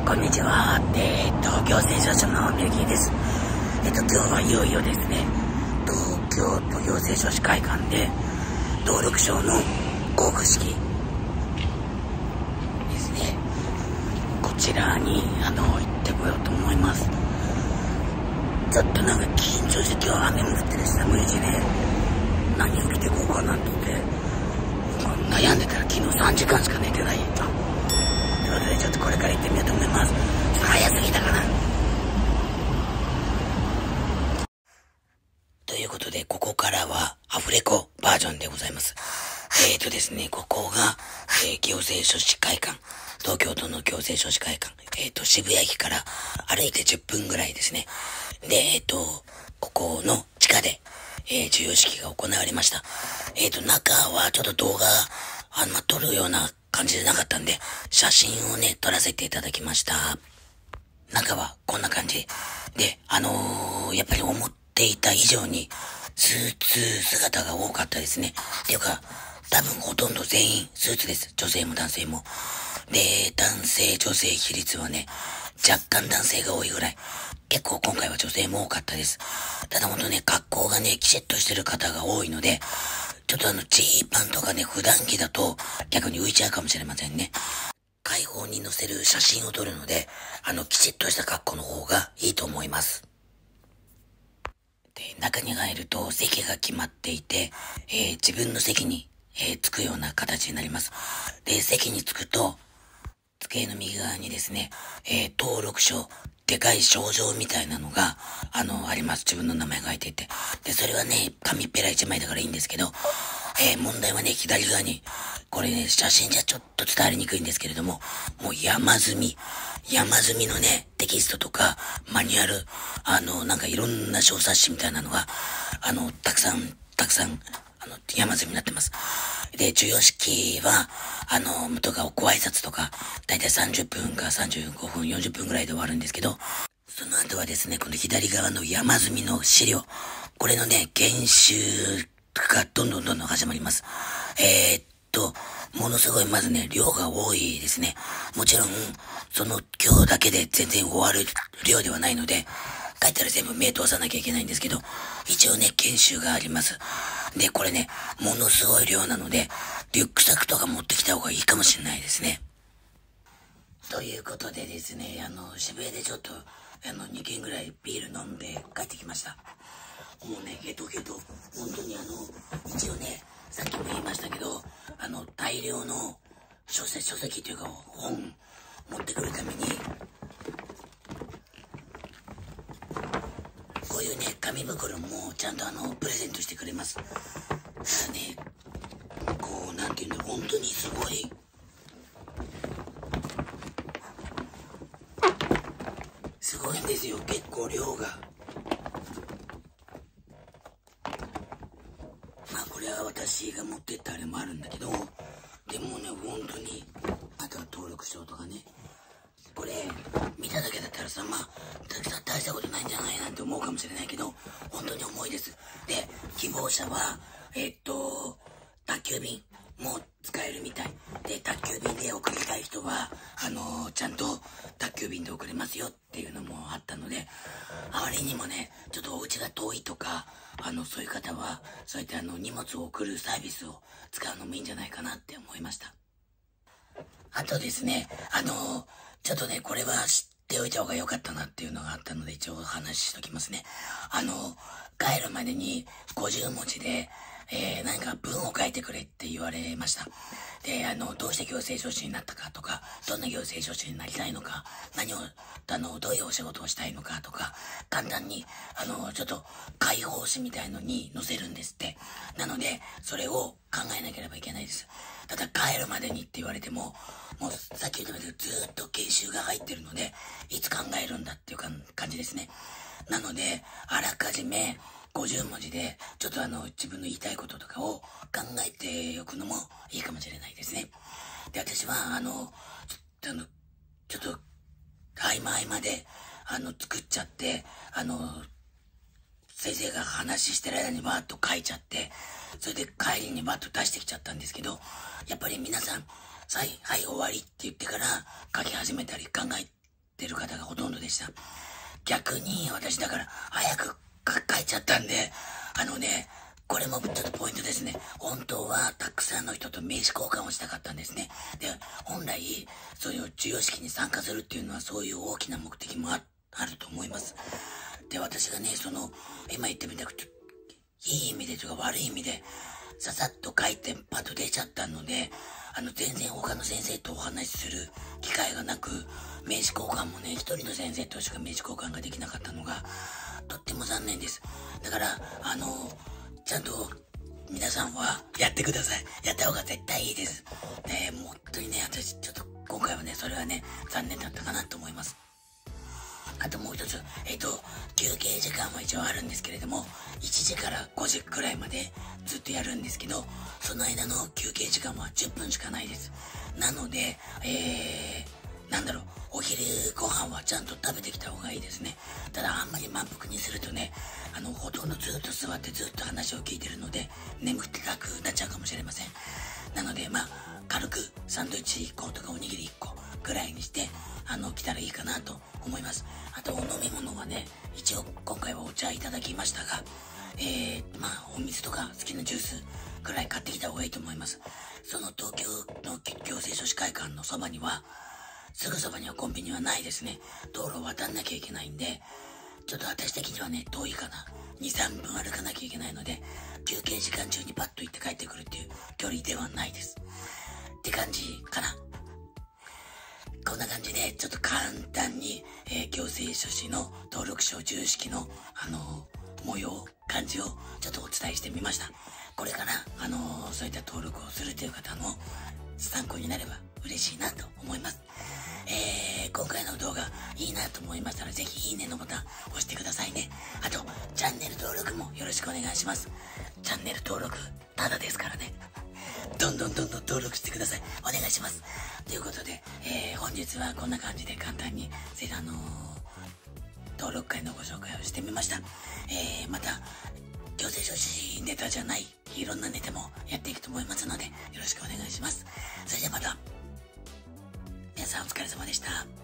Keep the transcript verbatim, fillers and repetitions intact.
こんにちは。えっと、行政書士のみゆきです。えっと、今日はいよいよですね、東京都行政書士会館で、登録証の交付式ですね。こちらに、あの、行ってこようと思います。ちょっとなんか緊張して、今日雨も降ってるし寒いしね、何を着てこうかなと思って、悩んでたら昨日さんじかんしか寝てない。ということでちょっとこれから行ってみようと思います。早すぎたかな。ということで、ここからはアフレコバージョンでございます。えーとですね、ここが、えー、行政書士会館、東京都の行政書士会館、えーと、渋谷駅から歩いてじゅっぷんぐらいですね。で、えーと、ここの地下で、えー、授与式が行われました。えーと、中はちょっと動画、あんま撮るような感じでなかったんで、写真をね、撮らせていただきました。中はこんな感じ。で、あのー、やっぱり思っていた以上に、スーツ姿が多かったですね。っていうか、多分ほとんど全員スーツです。女性も男性も。で、男性女性比率はね、若干男性が多いぐらい。結構今回は女性も多かったです。ただほんとね、格好がね、きちっとしてる方が多いので、ちょっとあの、ジーパンとかね、普段着だと逆に浮いちゃうかもしれませんね。開放に載せる写真を撮るので、あの、きちっとした格好の方がいいと思います。で、中に入ると席が決まっていて、えー、自分の席に、えー、着くような形になります。で、席に着くと、机の右側にですね、えー、登録書、でかい賞状みたいなのが、あの、あります。自分の名前が入っていて。で、それはね、紙っぺら一枚だからいいんですけど、えー、問題はね、左側に、これね、写真じゃちょっと伝わりにくいんですけれども、もう山積み、山積みのね、テキストとか、マニュアル、あの、なんかいろんな小冊子みたいなのが、あの、たくさん、たくさん、あの、山積みになってます。で、授与式は、あの、とか、ご挨拶とか、だいたいさんじゅっぷんかさんじゅうごふん、よんじゅっぷんぐらいで終わるんですけど、その後はですね、この左側の山積みの資料、これのね、研修がどんどんどんどん始まります。えー、っと、ものすごいまずね、量が多いですね。もちろん、その今日だけで全然終わる量ではないので、帰ったら全部目通さなきゃいけないんですけど、一応ね、研修があります。で、これね、ものすごい量なので、リュックサックとか持ってきた方がいいかもしれないですね。ということでですね、あの、渋谷でちょっと、あの、にけんぐらいビール飲んで帰ってきました。もうね、ゲトゲト、本当にあの、一応ね、さっきも言いましたけど、あの、大量の書籍、書籍というか本持ってくるために、こういうね、紙袋もちゃんとあの、プレゼントしてくれます。ただね、こう、なんていうんだ、本当にすごい、すごいんですよ、結構量が。まあこれは私が持ってったあれもあるんだけど、でもね、本当に、あとは登録証とかね、これ、見ただけだったらさ、まあ、大したことないんじゃないなんて思うかもしれないけど、本当に重いです。で、希望者は、えっと、宅急便も使えるみたい。で、宅急便で送りたい人は、あのー、ちゃんと宅急便で送れますよっていうのもあったので、あまりにもね、ちょっとお家が遠いとか、あの、そういう方は、そういったあの、荷物を送るサービスを使うのもいいんじゃないかなって思いました。あとですね、あのー、ちょっとね、これは知っておいた方が良かったなっていうのがあったので、一応お話ししときますね。あのー、帰るまでにごじゅうもじで、えー、何か文を書いてくれって言われました。で、あの、どうして行政書士になったかとか、どんな行政書士になりたいのか、何を、あの、どういうお仕事をしたいのかとか、簡単に、あの、ちょっと、解放誌みたいのに載せるんですって。なので、それを考えなければいけないです。ただ、帰るまでにって言われても、もう、さっき言ったみたいにずーっと研修が入ってるので、いつ考えるんだっていう感じですね。なので、あらかじめ、ごじゅうもじで、ちょっとあの、自分の言いたいこととかを考えておくのもいいかもしれないですね。で、私は、あの、ちょっと、あの、ちょっと、合間合間で、あの、作っちゃって、あの、先生が話してる間にバーッと書いちゃって、それで帰りにバーッと出してきちゃったんですけど、やっぱり皆さん、はい、はい、終わりって言ってから書き始めたり考えってる方がほとんどでした。逆に私だから早く帰っちゃったんで、あのね、これもちょっとポイントですね。本当はたくさんの人と名刺交換をしたかったんですね。で、本来そういう授与式に参加するっていうのはそういう大きな目的も あ, あると思います。で、私がね、その今言ってみたくていい意味でというか悪い意味でささっと書いてパッと出ちゃったので、あの全然他の先生とお話しする機会がなく、名刺交換もね、一人の先生としか名刺交換ができなかったのがとっても残念です。だからあのちゃんと皆さんはやってください。やった方が絶対いいです。ね、もう本当にね、私ちょっと今回はね、それはね、残念だったかなと思います。あともう一つ、えっと、休憩時間は一応あるんですけれども、いちじからごじくらいまでずっとやるんですけど、その間の休憩時間はじゅっぷんしかないです。なので、えー、なんだろう、お昼ご飯はちゃんと食べてきた方がいいですね。ただあんまり満腹にするとね、あの、ほとんどずっと座ってずっと話を聞いてるので、眠ってなくなっちゃうかもしれません。なので、まあ、軽くサンドイッチいっことかおにぎりいっこぐらいにして、あの、来たらいいかなと思います。あと、お飲み物はね、一応今回はお茶いただきましたが、えー、まあ、お水とか好きなジュースくらい買ってきた方がいいと思います。その東京の行政書士会館のそばには、すぐそばにはコンビニはないですね。道路を渡んなきゃいけないんで、ちょっと私的にはね、遠いかな。に、さんぷん歩かなきゃいけないので、休憩時間中にパッと行って帰ってくるっていう距離ではないです。って感じかな。こんな感じで、ちょっと簡単に、えー、行政書士の登録証授与式の、あのー、模様、感じをちょっとお伝えしてみました。これから、あのー、そういった登録をするという方の参考になれば嬉しいなと思います。えー、今回の動画いいなと思いましたら、ぜひいいねのボタン押してくださいね。あと、チャンネル登録もよろしくお願いします。チャンネル登録、ただですからね。どんどんどんどん登録してください。お願いします。ということで、えー、本日はこんな感じで簡単に、あのー、登録会のご紹介をしてみました。えー、また、行政書士ネタじゃない、いろんなネタもやっていくと思いますので、よろしくお願いします。それではまた。皆さんお疲れ様でした。